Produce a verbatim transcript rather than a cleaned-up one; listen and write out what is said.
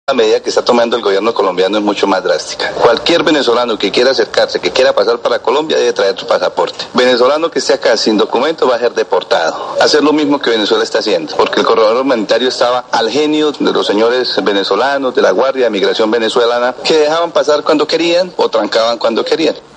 La medida que está tomando el gobierno colombiano es mucho más drástica. Cualquier venezolano que quiera acercarse, que quiera pasar para Colombia, debe traer su pasaporte. Venezolano que esté acá sin documento va a ser deportado. Hacer lo mismo que Venezuela está haciendo, porque el corredor humanitario estaba al genio de los señores venezolanos, de la Guardia de Migración venezolana, que dejaban pasar cuando querían o trancaban cuando querían.